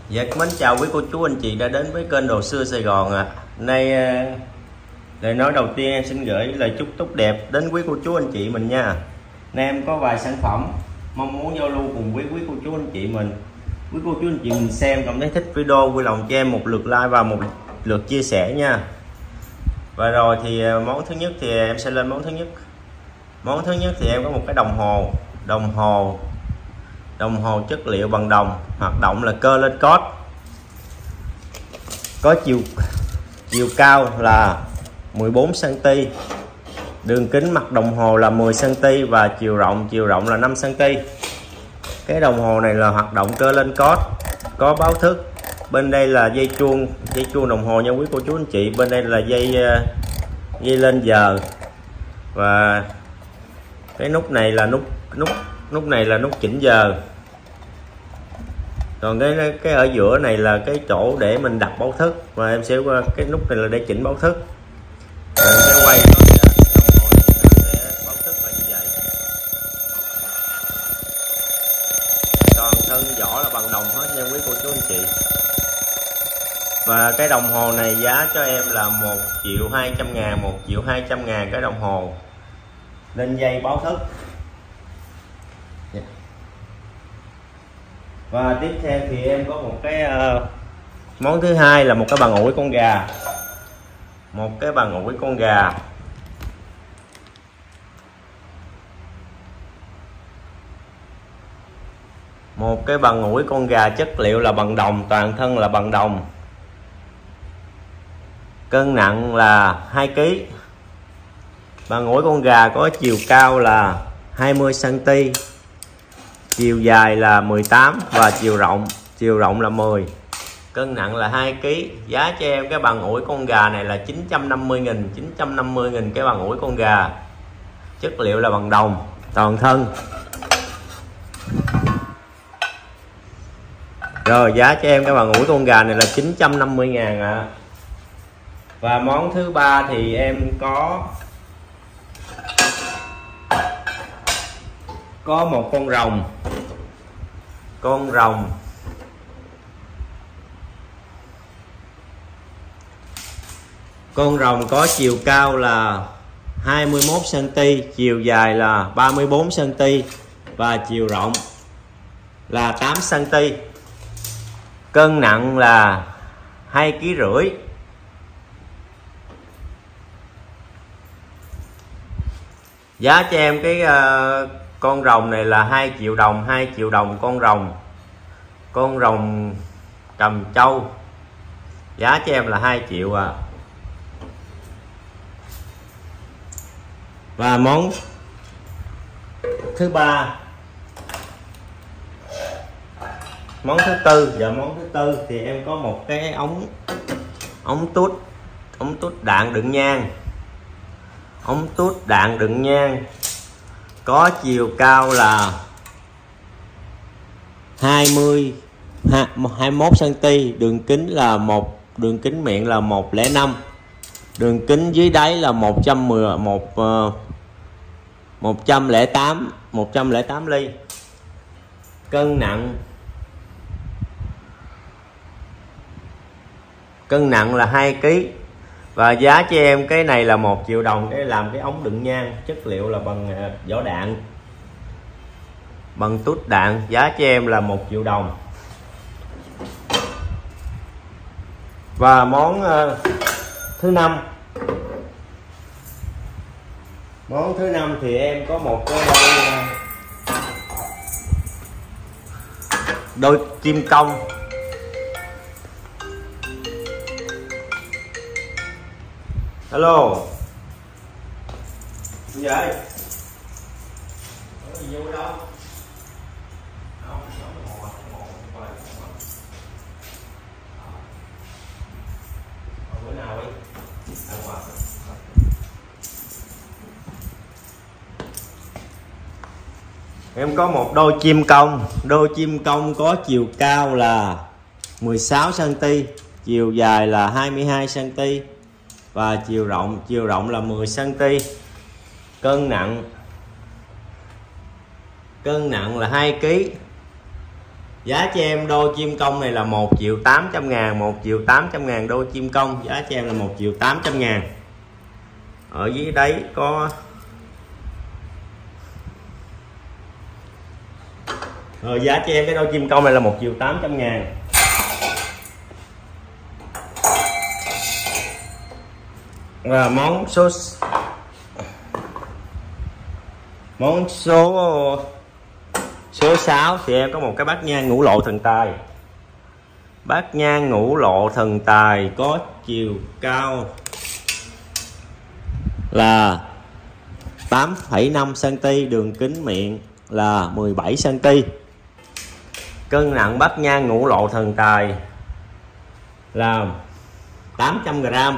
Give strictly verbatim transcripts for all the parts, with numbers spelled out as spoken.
Dạ, mến chào quý cô chú anh chị đã đến với kênh Đồ Xưa Sài Gòn ạ. À. Nay lời nói đầu tiên em xin gửi lời chúc tốt đẹp đến quý cô chú anh chị mình nha. Nay em có vài sản phẩm mong muốn giao lưu cùng với quý cô chú anh chị mình. Quý cô chú anh chị mình xem cảm thấy thích video, vui lòng cho em một lượt like và một lượt chia sẻ nha. Và rồi thì món thứ nhất thì em sẽ lên món thứ nhất. Món thứ nhất thì em có một cái đồng hồ, đồng hồ đồng hồ chất liệu bằng đồng, hoạt động là cơ lên code, có chiều chiều cao là mười bốn xăng ti mét, đường kính mặt đồng hồ là mười xăng ti mét và chiều rộng chiều rộng là năm xăng ti mét. Cái đồng hồ này là hoạt động cơ lên code, có báo thức. Bên đây là dây chuông dây chuông đồng hồ nha quý cô chú anh chị. Bên đây là dây dây lên giờ, và cái nút này là nút nút nút này là nút chỉnh giờ. Còn cái cái ở giữa này là cái chỗ để mình đặt báo thức, và em sẽ qua cái nút này là để chỉnh báo thức. Rồi em sẽ quay nó sẽ báo thức là như vậy. Toàn thân vỏ là bằng đồng hết nha quý cô chú anh chị. Và cái đồng hồ này giá cho em là một triệu hai trăm ngàn, một triệu hai trăm ngàn cái đồng hồ lên dây báo thức. Và tiếp theo thì em có một cái uh, món thứ hai là một cái bàn ủi con gà, một cái bàn ủi con gà. Một cái bàn ủi con gà chất liệu là bằng đồng, toàn thân là bằng đồng. Cân nặng là hai ki lô gam. Bàn ủi con gà có chiều cao là hai mươi xăng ti mét, chiều dài là mười tám và chiều rộng chiều rộng là mười. Cân nặng là hai ki lô gam. Giá cho em cái bàn ủi con gà này là chín trăm năm mươi nghìn, chín trăm năm mươi nghìn cái bàn ủi con gà. Chất liệu là bằng đồng, toàn thân. Rồi giá cho em cái bàn ủi con gà này là chín trăm năm mươi ngàn ạ. À. Và món thứ ba thì em có có một con rồng. Con rồng Con rồng có chiều cao là hai mươi mốt xăng ti mét, chiều dài là ba mươi bốn xăng ti mét và chiều rộng là tám xăng ti mét. Cân nặng là hai ki lô gam rưỡi. Giá cho em cái uh, con rồng này là hai triệu đồng, hai triệu đồng con rồng. Con rồng cầm trâu. Giá cho em là hai triệu à. Và món thứ ba, món thứ tư và món thứ tư thì em có một cái ống ống tút ống tút đạn đựng nhang. Ống tút đạn đựng nhang có chiều cao là hai mươi hai mươi mốt xăng ti mét, đường kính là một đường kính miệng là một không năm, đường kính dưới đáy là một trăm mười một một trăm lẻ tám một trăm lẻ tám ly. Cân nặng cân nặng là hai ki lô gam. Và giá cho em cái này là một triệu đồng để làm cái ống đựng nhang, chất liệu là bằng vỏ đạn, bằng tút đạn. Giá cho em là một triệu đồng. Và món uh, thứ năm món thứ năm thì em có một cái đôi, đôi chim công. Alo. Gì vậy? Có gì vui đâu? Không, ngồi, ngồi, ngồi, ngồi. Bữa nào đi? À, ngoài. Em có một đôi chim công. Đôi chim công có chiều cao là mười sáu xăng ti mét, chiều dài là hai mươi hai xăng ti mét và chiều rộng chiều rộng là mười xăng ti mét. Cân nặng cân nặng là hai ki lô gam. Giá cho em đôi chim công này là một triệu tám trăm ngàn, một triệu tám trăm ngàn đôi chim công, giá cho em là một triệu tám trăm ngàn. Ở dưới đấy có rồi, giá cho em cái đôi chim công này là một triệu tám trăm ngàn. Và món số món số số sáu thì em có một cái bát nhang ngũ lộ thần tài. Bát nhang ngũ lộ thần tài có chiều cao là tám phẩy năm xăng ti mét, đường kính miệng là mười bảy xăng ti mét. Cân nặng bát nhang ngũ lộ thần tài là tám trăm gờ-ram.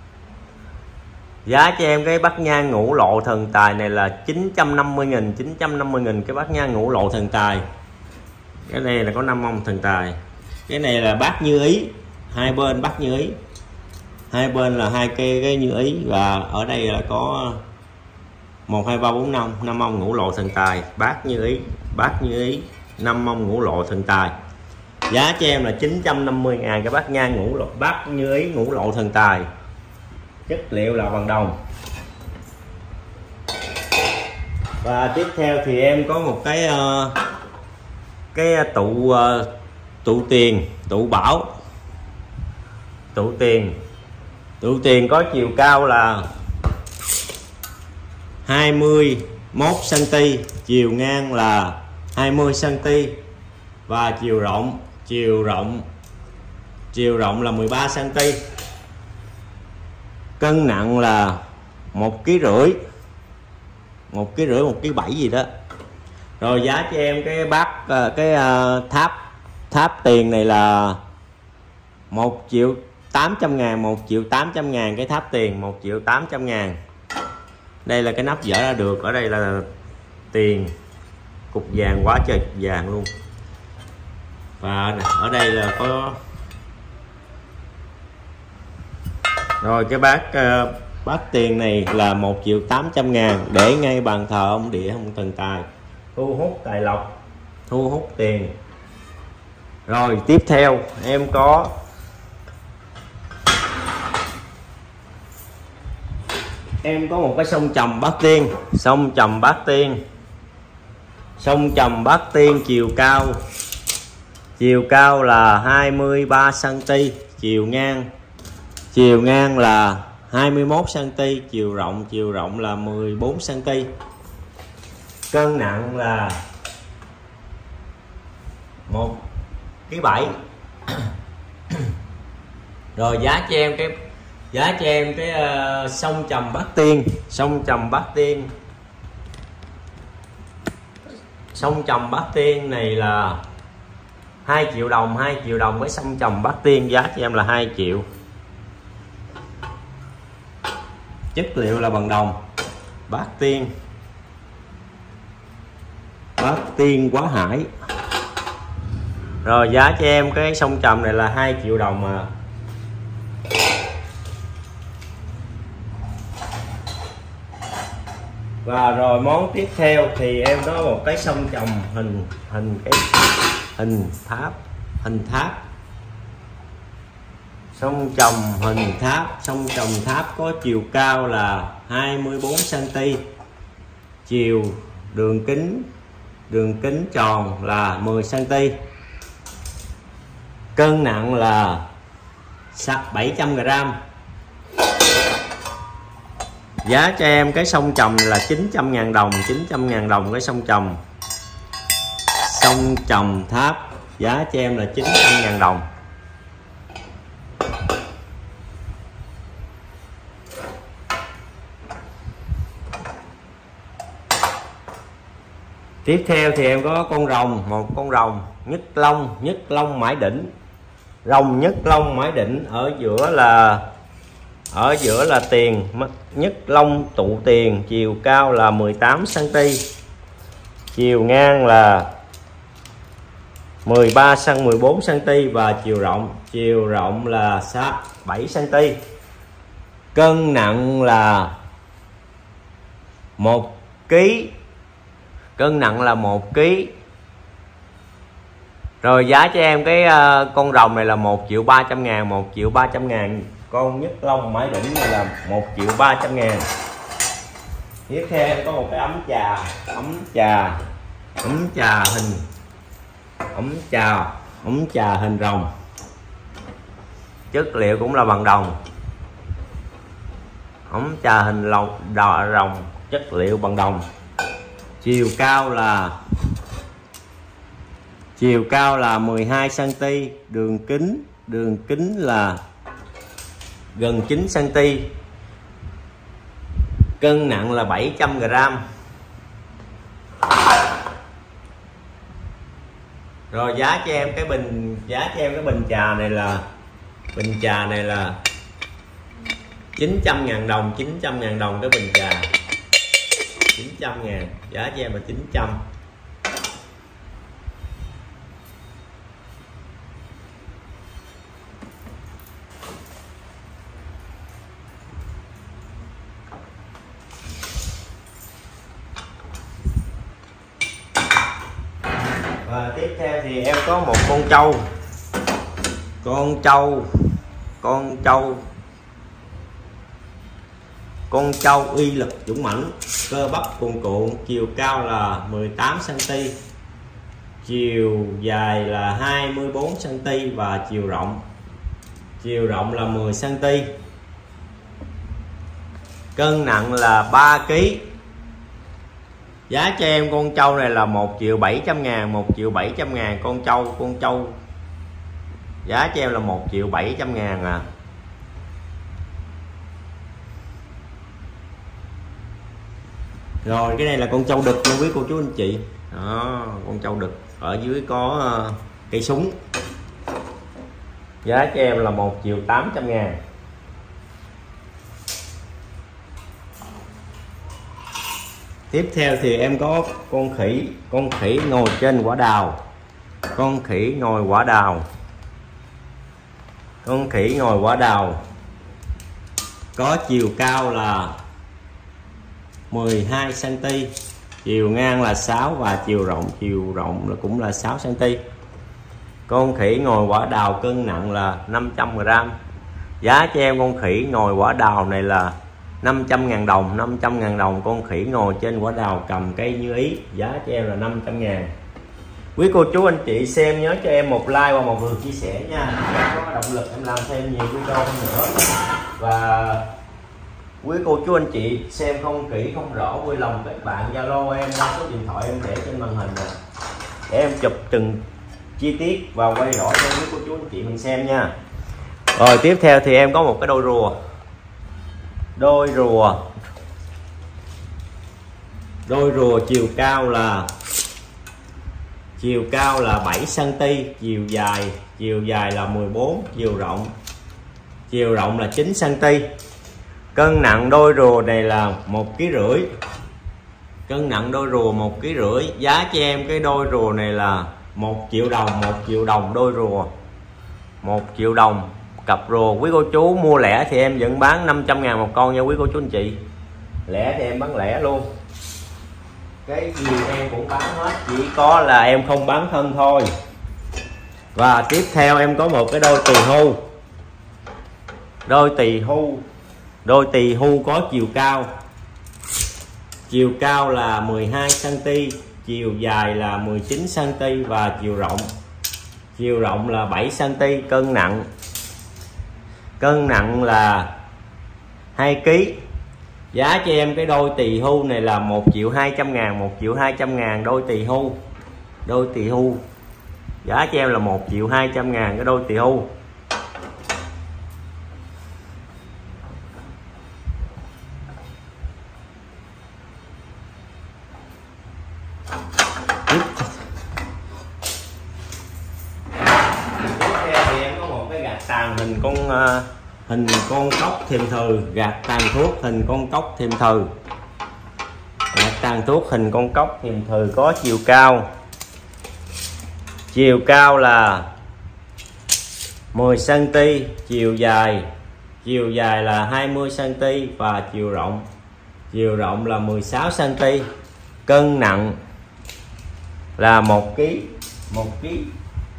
Giá cho em cái bát nhang ngũ lộ thần tài này là chín trăm năm mươi nghìn, chín trăm năm mươi nghìn cái bát nhang ngũ lộ thần tài. Cái này là có năm ông thần tài. Cái này là bát như ý, hai bên bát như ý. Hai bên là hai cây cái như ý, và ở đây là có một hai ba bốn năm, năm ông ngũ lộ thần tài, bát như ý, bát như ý, năm ông ngũ lộ thần tài. Giá cho em là chín trăm năm mươi ngàn cái bát nhang ngũ lộ, bát như ý ngũ lộ thần tài. Chất liệu là bằng đồng. Và tiếp theo thì em có một cái uh, cái tụ uh, tụ tiền, tụ bảo. Tụ tiền. Tụ tiền có chiều cao là hai mươi mốt xăng ti mét, chiều ngang là hai mươi xăng ti mét và chiều rộng, chiều rộng chiều rộng là mười ba xăng ti mét. Cân nặng là một ký rưỡi, một ký rưỡi, một ký bảy gì đó. Rồi giá cho em cái bát cái tháp tháp tiền này là một triệu tám trăm ngàn, một triệu tám trăm ngàn cái tháp tiền, một triệu tám trăm ngàn. Đây là cái nắp dỡ ra được, ở đây là tiền, cục vàng quá trời vàng luôn. Và ở đây là có rồi cái bát uh, bát tiền này là một triệu tám trăm ngàn, để ngay bàn thờ ông địa ông thần tài, thu hút tài lộc, thu hút tiền. Rồi tiếp theo em có em có một cái sông trầm bát tiên, sông trầm bát tiên, sông trầm bát tiên chiều cao chiều cao là hai mươi ba xăng ti mét, chiều ngang chiều ngang là hai mươi mốt xăng ti mét, chiều rộng chiều rộng là mười bốn xăng ti mét. Cân nặng là một ký bảy. Rồi giá cho em cái giá cho em cái uh, sông trầm bát tiên, sông trầm bát tiên sông trầm bát tiên này là hai triệu đồng, hai triệu đồng với sông trầm bát tiên, giá cho em là hai triệu. Chất liệu là bằng đồng. Bát tiên, bát tiên Quá Hải. Rồi giá cho em cái sông trầm này là hai triệu đồng mà. Và rồi món tiếp theo thì em có một cái sông trầm hình hình cái hình tháp, hình tháp. Sông trầm hình tháp, sông trầm tháp có chiều cao là hai mươi bốn xăng ti mét, chiều đường kính đường kính tròn là mười xăng ti mét. Cân nặng là bảy trăm gờ-ram. Giá cho em cái sông trầm là chín trăm ngàn đồng, chín trăm ngàn đồng cái sông trầm. Sông trầm tháp giá cho em là chín trăm ngàn đồng. Tiếp theo thì em có con rồng, một con rồng nhất long, nhất long mãi đỉnh. Rồng nhất long mãi đỉnh, ở giữa là ở giữa là tiền, nhất long tụ tiền, chiều cao là mười tám xăng ti mét, chiều ngang là mười ba xăng mười bốn xăng ti mét và chiều rộng chiều rộng là bảy xăng ti mét. Cân nặng là một ký, cân nặng là một ký Rồi giá cho em cái uh, con rồng này là một triệu ba trăm ngàn, một triệu ba trăm ngàn. Con nhất long mái đỉnh này là một triệu ba trăm ngàn. Tiếp theo em có một cái ấm trà, ấm trà, ấm trà hình, ấm trà, ấm trà hình rồng. Chất liệu cũng là bằng đồng. Ấm trà hình lồng đỏ rồng, chất liệu bằng đồng. Chiều cao là chiều cao là mười hai xăng ti mét, đường kính đường kính là gần chín xăng ti mét. Cân nặng là bảy trăm gam. Rồi giá cho em cái bình giá cho em cái bình trà này là bình trà này là chín trăm ngàn đồng, chín trăm ngàn đồng cái bình trà. chín trăm ngàn, giá cho em là chín trăm. Và tiếp theo thì em có một con trâu. Con trâu Con trâu Con trâu uy lực dũng mãnh, cơ bắp cuồn cuộn, chiều cao là mười tám xăng ti mét, chiều dài là hai mươi bốn xăng ti mét và chiều rộng chiều rộng là mười xăng ti mét. Cân nặng là ba ki lô gam. Giá cho em con trâu này là một triệu bảy trăm ngàn, một triệu bảy trăm ngàn con trâu, con trâu. Giá cho em là một triệu bảy trăm ngàn à. Rồi cái này là con trâu đực luôn quý cô chú anh chị. Đó, con trâu đực ở dưới có uh, cây súng. Giá cho em là một triệu tám trăm ngàn. Tiếp theo thì em có con khỉ, con khỉ ngồi trên quả đào. Con khỉ ngồi quả đào. Con khỉ ngồi quả đào có chiều cao là mười hai xăng ti mét, chiều ngang là sáu và chiều rộng chiều rộng là cũng là sáu xăng ti mét. Con khỉ ngồi quả đào cân nặng là năm trăm gam. Giá cho em con khỉ ngồi quả đào này là năm trăm ngàn đồng, năm trăm ngàn đồng con khỉ ngồi trên quả đào cầm cây như ý. Giá cho em là năm trăm ngàn. Quý cô chú anh chị xem nhớ cho em một like và một lượt chia sẻ nha, để có động lực em làm thêm nhiều video hơn nữa. Và quý cô chú anh chị xem không kỹ không rõ vui lòng các bạn Zalo em qua số điện thoại em để trên màn hình nè, để em chụp từng chi tiết và quay rõ cho quý cô chú anh chị mình xem nha. Rồi tiếp theo thì em có một cái đôi rùa. Đôi rùa Đôi rùa chiều cao là chiều cao là bảy xăng ti mét, chiều dài chiều dài là mười bốn, chiều rộng chiều rộng là chín xăng ti mét. Cân nặng đôi rùa này là một ký rưỡi. Cân nặng đôi rùa một ký rưỡi. Giá cho em cái đôi rùa này là một triệu đồng, một triệu đồng đôi rùa. một triệu đồng cặp rùa. Quý cô chú mua lẻ thì em vẫn bán năm trăm ngàn một con nha quý cô chú anh chị. Lẻ thì em bán lẻ luôn. Cái gì em cũng bán hết, chỉ có là em không bán thân thôi. Và tiếp theo em có một cái đôi tỳ hưu. Đôi tỳ hưu Đôi tỳ hưu có chiều cao chiều cao là mười hai xăng ti mét, chiều dài là mười chín xăng ti mét và chiều rộng chiều rộng là bảy xăng ti mét. Cân nặng cân nặng là hai ki lô gam. Giá cho em cái đôi tỳ hưu này là một triệu hai trăm ngàn, một triệu hai trăm ngàn đôi tỳ hưu. Đôi tỳ hưu giá cho em là một triệu hai trăm ngàn cái đôi tỳ hưu. Tiếp theo thì em có một cái gạt tàn hình con uh, hình con cóc thiềm thừ, gạt tàn thuốc hình con cóc thiềm thừ. Gạt tàn thuốc hình con cóc thiềm thừ có chiều cao chiều cao là mười xăng ti mét, chiều dài chiều dài là hai mươi xăng ti mét và chiều rộng chiều rộng là mười sáu xăng ti mét. Cân nặng là một ký một ký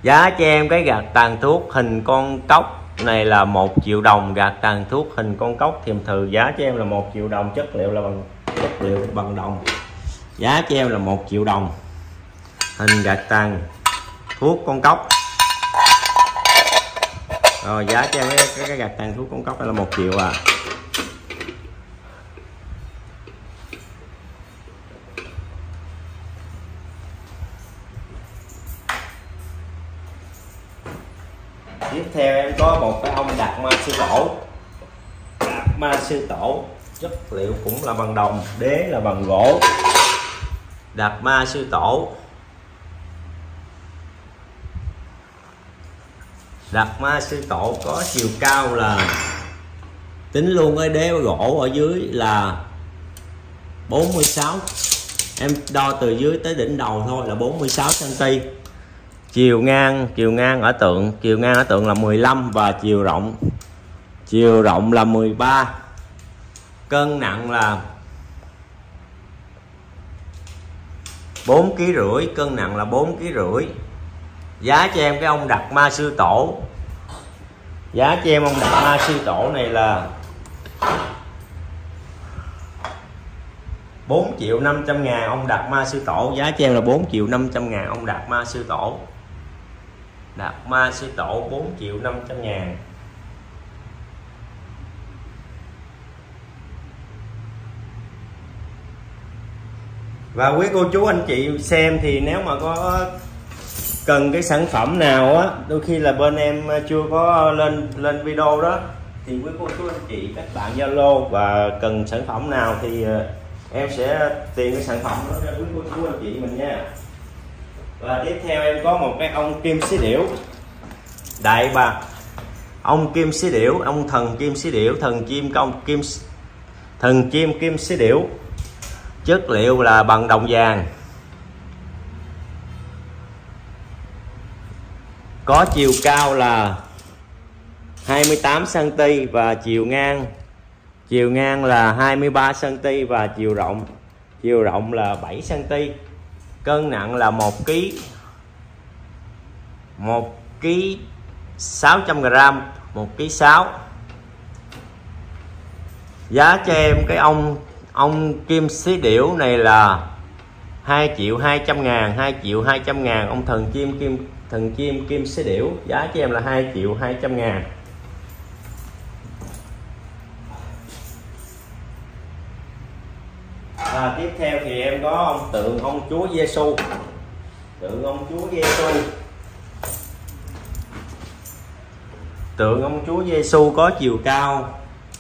Giá cho em cái gạt tàn thuốc hình con cốc này là một triệu đồng. Gạt tàn thuốc hình con cốc thiềm thừ giá cho em là một triệu đồng. Chất liệu là bằng chất liệu bằng đồng. Giá cho em là một triệu đồng. Hình gạt tàn thuốc con cốc. Rồi giá cho em cái, cái, cái gạt tàn thuốc con cốc là một triệu à. Tiếp theo em có một cái ông Đạt Ma Sư Tổ. Đạt Ma Sư Tổ chất liệu cũng là bằng đồng, đế là bằng gỗ. Đạt Ma Sư Tổ. Đạt Ma Sư Tổ có chiều cao là tính luôn cái đế gỗ ở dưới là bốn mươi sáu. Em đo từ dưới tới đỉnh đầu thôi là bốn mươi sáu xăng ti mét. Chiều ngang chiều ngang ở tượng chiều ngang ở tượng là mười lăm và chiều rộng chiều rộng là mười ba. Cân nặng là bốn ký rưỡi, cân nặng là bốn ký rưỡi. Giá cho em cái ông Đạt Ma Sư Tổ. Giá cho em ông Đạt Ma Sư Tổ này là bốn triệu năm trăm ngàn. Ông Đạt Ma Sư Tổ giá cho em là bốn triệu năm trăm ngàn. Ông Đạt Ma Sư Tổ. Đạt Ma Sư Tổ bốn triệu năm trăm ngàn. Và quý cô chú anh chị xem thì nếu mà có cần cái sản phẩm nào á, đôi khi là bên em chưa có lên lên video đó, thì quý cô chú anh chị các bạn Zalo và cần sản phẩm nào thì em sẽ tìm cái sản phẩm đó cho quý cô chú anh chị mình nha. Và tiếp theo em có một cái ông Kim Xí Điểu Đại Bàng. Ông Kim Xí Điểu, ông thần Kim Xí Điểu, thần chim công kim thần chim Kim Xí Điểu. Chất liệu là bằng đồng vàng. Có chiều cao là hai mươi tám xăng ti mét và chiều ngang chiều ngang là hai mươi ba xăng ti mét và chiều rộng chiều rộng là bảy xăng ti mét. Cân nặng là một ký một ký sáu trăm gam, một ký sáu. Giá cho em cái ông ông Kim Xí Điểu này là hai triệu hai trăm ngàn. Hai triệu hai trăm ngàn. Ông thần chim kim thần chim Kim Xí Điểu giá cho em là hai triệu hai trăm ngàn. Và tiếp theo thì em có ông tượng ông Chúa Giêsu. Tượng ông Chúa Giêsu. Tượng ông Chúa Giêsu có chiều cao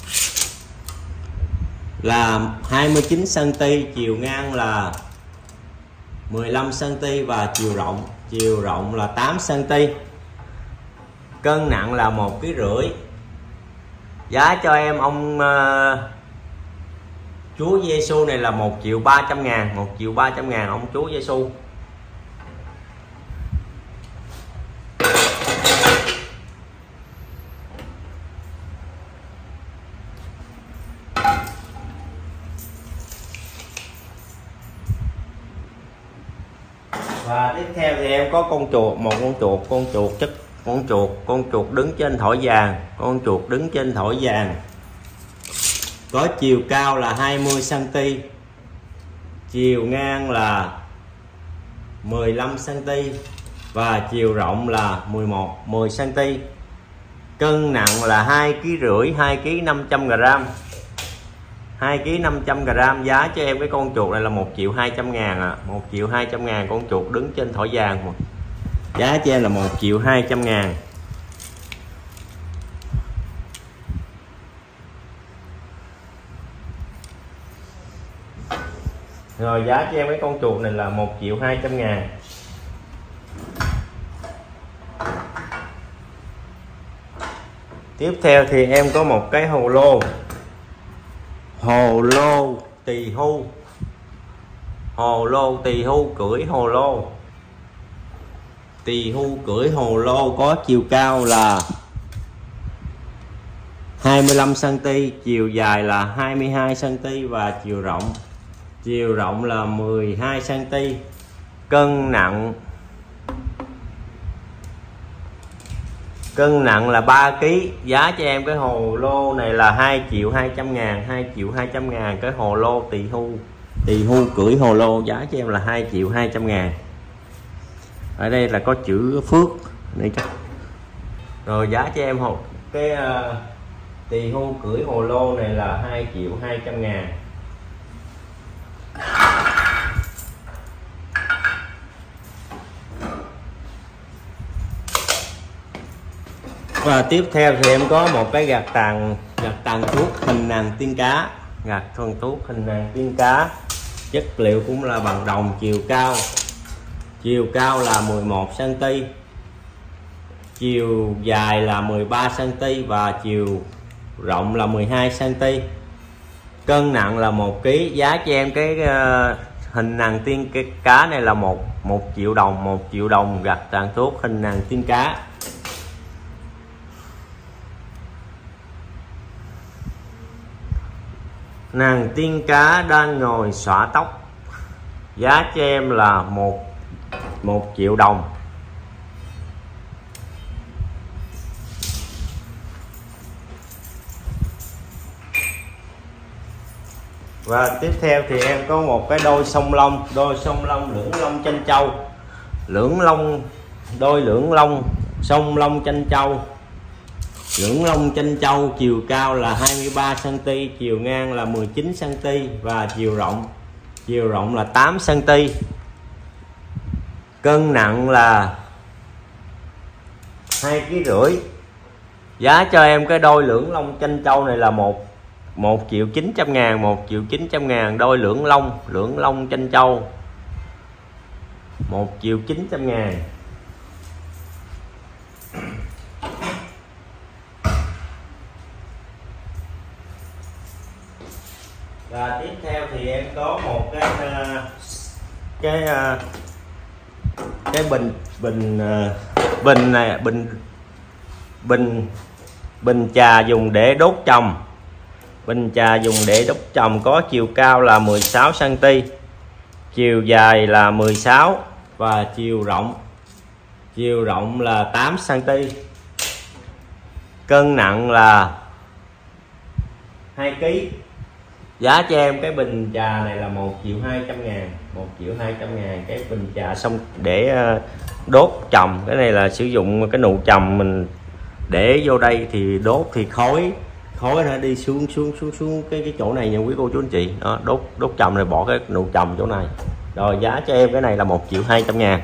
là hai mươi chín xăng ti mét, chiều ngang là mười lăm xăng ti mét và chiều rộng chiều rộng là tám xăng ti mét. Cân nặng là một ký rưỡi. Giá cho em ông uh, Chúa Giêsu này là một triệu ba trăm ngàn. Một triệu ba trăm ngàn ông Chúa Giêsu. Và tiếp theo thì em có con chuột, một con chuột, con chuột chất con chuột, con chuột đứng trên thỏi vàng, con chuột đứng trên thỏi vàng. Có chiều cao là hai mươi xăng ti mét, chiều ngang là mười lăm xăng ti mét và chiều rộng là mười một mười xăng ti mét. Cân nặng là hai ký rưỡi, hai ký năm trăm gam. hai ký năm trăm gam. Giá cho em cái con chuột này là một triệu hai trăm ngàn à. một triệu hai trăm ngàn con chuột đứng trên thỏi vàng. Giá cho em là một triệu hai trăm ngàn. Rồi giá cho em cái con chuột này là một triệu hai trăm ngàn. Tiếp theo thì em có một cái hồ lô. Hồ lô tỳ hưu. Hồ lô tỳ hưu cưỡi hồ lô. Tỳ hưu cưỡi hồ lô có chiều cao là hai mươi lăm xăng ti mét, chiều dài là hai mươi hai xăng ti mét và chiều rộng chiều rộng là mười hai xăng ti mét. Cân nặng Cân nặng là ba ki, giá cho em cái hồ lô này là hai triệu hai trăm ngàn, hai triệu hai trăm ngàn cái hồ lô tỳ hưu. Tỳ hưu cưỡi hồ lô giá cho em là hai triệu hai trăm ngàn. Ở đây là có chữ Phước đây chắc. Rồi giá cho em hồ cái uh, tỳ hưu cưỡi hồ lô này là hai triệu hai trăm ngàn. Và tiếp theo thì em có một cái gạt tàn gạt tàn thuốc hình nàng tiên cá, gạt thuần thuốc hình nàng tiên cá, chất liệu cũng là bằng đồng, chiều cao chiều cao là mười một xăng ti mét, chiều dài là mười ba xăng ti mét và chiều rộng là mười hai xăng ti mét. Cân nặng là một ki, giá cho em cái uh, hình nàng tiên cái cá này là một một triệu đồng, một triệu đồng gạt tàn thuốc hình nàng tiên cá. Nàng tiên cá đang ngồi xõa tóc, giá cho em là một một triệu đồng. Và tiếp theo thì em có một cái đôi song lông, đôi song lông lưỡng lông chanh châu, lưỡng lông đôi lưỡng lông song lông chanh châu. Lưỡng lông chanh châu chiều cao là hai mươi ba xăng ti mét, chiều ngang là mười chín xăng ti mét và chiều rộng chiều rộng là tám xăng ti mét. Cân nặng là hai ký rưỡi. Giá cho em cái đôi lưỡng lông chanh châu này là một một triệu chín trăm ngàn, một triệu chín trăm ngàn đôi lưỡng lông lưỡng lông chanh châu, một triệu chín trăm ngàn. Và tiếp theo thì em có một cái cái cái bình bình bình này bình bình bình trà dùng để đốt trồng. Bình trà dùng để đốt trồng có chiều cao là mười sáu xăng ti mét, chiều dài là mười sáu và chiều rộng chiều rộng là tám xăng ti mét. Cân nặng là hai ki. Giá cho em cái bình trà này là một triệu hai trăm ngàn, một triệu hai trăm ngàn cái bình trà xong để đốt trồng. Cái này là sử dụng cái nụ trầm mình để vô đây thì đốt thì khói khói nó đi xuống xuống xuống xuống cái cái chỗ này nha quý cô chú anh chị. Đó, đốt đốt trầm này bỏ cái nụ trầm chỗ này. Rồi giá cho em cái này là một triệu hai trăm ngàn.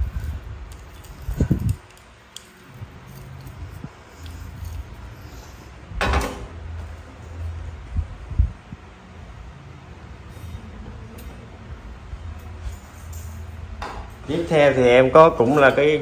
Tiếp theo thì em có cũng là cái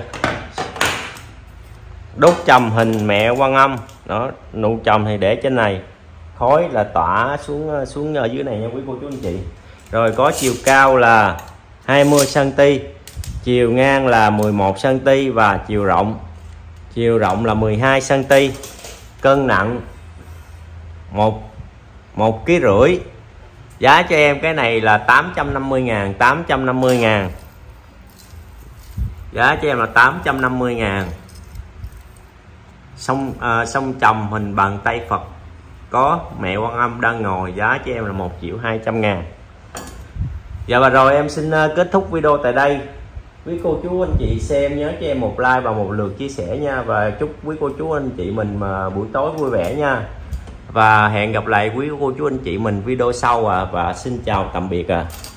đốt trầm hình mẹ Quan Âm. Đó, nụ trầm thì để trên này, khói là tỏa xuống xuống ở dưới này nha quý cô chú anh chị. Rồi có chiều cao là hai mươi xăng ti mét, chiều ngang là mười một xăng ti mét và chiều rộng chiều rộng là mười hai xăng ti mét. Cân nặng một một ký rưỡi. Giá cho em cái này là tám trăm năm mươi ngàn, tám trăm năm mươi ngàn. Giá cho em là tám trăm năm mươi ngàn. Sông à, sông trầm hình bàn tay Phật có mẹ Quan Âm đang ngồi, giá cho em là một triệu hai trăm ngàn. Dạ và rồi em xin kết thúc video tại đây. Quý cô chú anh chị xem nhớ cho em một like và một lượt chia sẻ nha. Và chúc quý cô chú anh chị mình mà buổi tối vui vẻ nha. Và hẹn gặp lại quý cô chú anh chị mình video sau à. Và xin chào tạm biệt à.